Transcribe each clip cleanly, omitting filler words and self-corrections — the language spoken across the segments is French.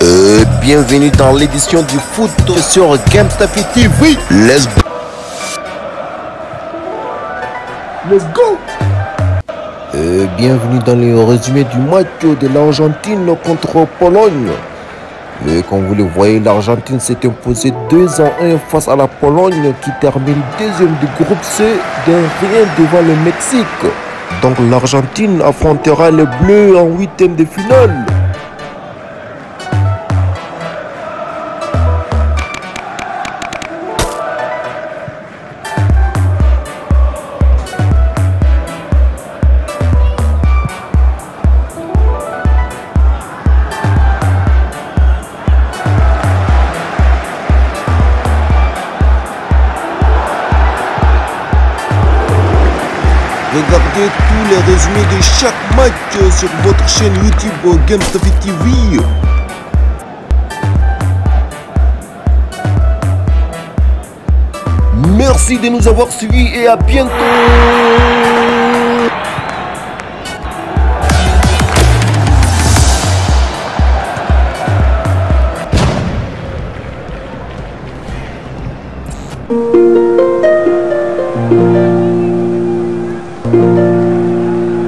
Bienvenue dans l'édition du foot sur GameStaffy TV. Let's go. Bienvenue dans le résumé du match de l'Argentine contre Pologne. Mais comme vous le voyez, l'Argentine s'est imposée 2-1 face à la Pologne qui termine deuxième du groupe C d'un rien devant le Mexique. Donc l'Argentine affrontera les Bleus en huitième de finale. Regardez tous les résumés de chaque match sur votre chaîne YouTube GameStaffy TV. Merci de nous avoir suivis et à bientôt.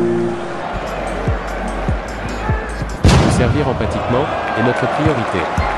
Servir empathiquement est notre priorité.